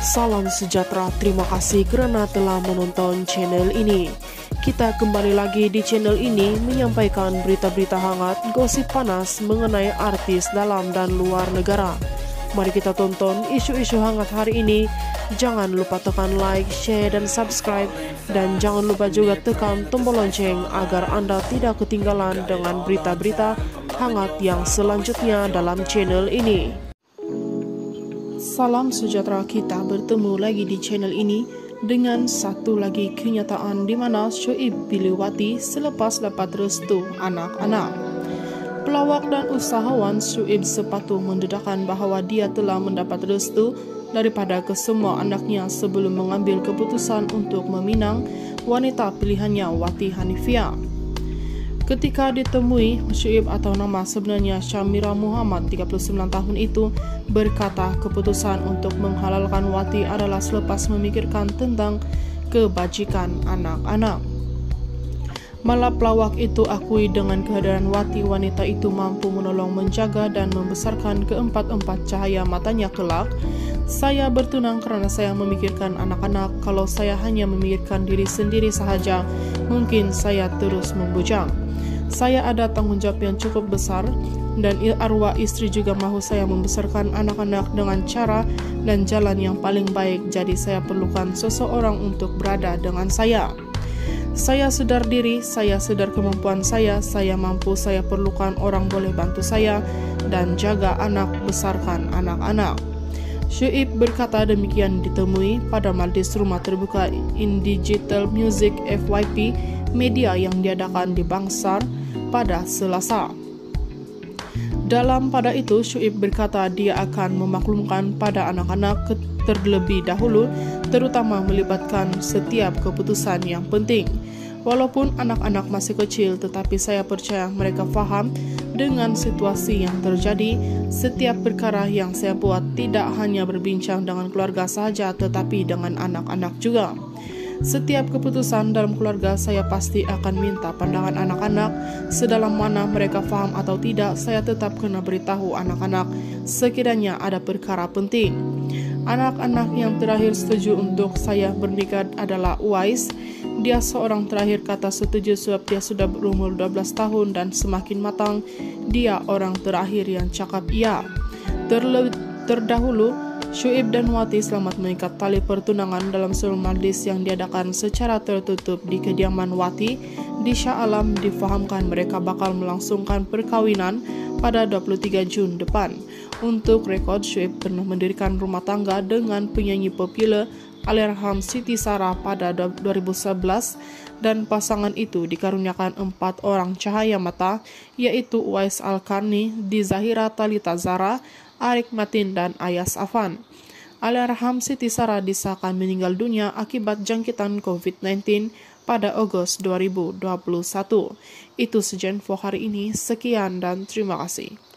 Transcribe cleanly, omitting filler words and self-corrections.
Salam sejahtera, terima kasih karena telah menonton channel ini. Kita kembali lagi di channel ini menyampaikan berita-berita hangat, gosip panas mengenai artis dalam dan luar negara. Mari kita tonton isu-isu hangat hari ini. Jangan lupa tekan like, share, dan subscribe. Dan jangan lupa juga tekan tombol lonceng agar Anda tidak ketinggalan dengan berita-berita hangat yang selanjutnya dalam channel ini. Salam sejahtera, kita bertemu lagi di channel ini dengan satu lagi kenyataan di mana Syuib Biliwati selepas dapat restu anak-anak. Pelawak dan usahawan Syuib sepatu mendedahkan bahawa dia telah mendapat restu daripada kesemua anaknya sebelum mengambil keputusan untuk meminang wanita pilihannya Wati Hanifia. Ketika ditemui, Syuib atau nama sebenarnya Syamira Muhammad 39 tahun itu berkata keputusan untuk menghalalkan Wati adalah selepas memikirkan tentang kebajikan anak-anak. Malah pelawak itu akui dengan kehadiran Wati, wanita itu mampu menolong, menjaga dan membesarkan keempat-empat cahaya matanya kelak. Saya bertunang karena saya memikirkan anak-anak. Kalau saya hanya memikirkan diri sendiri sahaja, mungkin saya terus membujang. Saya ada tanggung jawab yang cukup besar dan arwah istri juga mahu saya membesarkan anak-anak dengan cara dan jalan yang paling baik. Jadi saya perlukan seseorang untuk berada dengan saya. Saya sedar diri, saya sedar kemampuan saya mampu, saya perlukan orang boleh bantu saya dan jaga anak, besarkan anak-anak. Syuib berkata demikian ditemui pada majlis rumah terbuka In Digital Music FYP media yang diadakan di Bangsar pada Selasa. Dalam pada itu, Syuib berkata dia akan memaklumkan pada anak-anak terlebih dahulu, terutama melibatkan setiap keputusan yang penting. Walaupun anak-anak masih kecil, tetapi saya percaya mereka faham dengan situasi yang terjadi. Setiap perkara yang saya buat tidak hanya berbincang dengan keluarga sahaja, tetapi dengan anak-anak juga. Setiap keputusan dalam keluarga saya pasti akan minta pandangan anak-anak. Sedalam mana mereka faham atau tidak, saya tetap kena beritahu anak-anak sekiranya ada perkara penting. Anak-anak yang terakhir setuju untuk saya bernikah adalah Uwais. Dia seorang terakhir kata setuju sebab dia sudah berumur 12 tahun dan semakin matang. Dia orang terakhir yang cakap iya. Terdahulu, Syuib dan Wati selamat mengikat tali pertunangan dalam seluruh majlis yang diadakan secara tertutup di kediaman Wati di Shah Alam. Difahamkan mereka bakal melangsungkan perkawinan pada 23 Jun depan. Untuk rekod, Syuib pernah mendirikan rumah tangga dengan penyanyi populer Allahyarham Siti Sarah pada 2011 dan pasangan itu dikaruniakan 4 orang cahaya mata, yaitu Uwais Al-Karni, Zahira Talita Zara, Arik Matin, dan Ayas Afan. Allahyarham Siti Sarah disahkan meninggal dunia akibat jangkitan COVID-19 pada Agustus 2021. Itu saja info hari ini. Sekian dan terima kasih.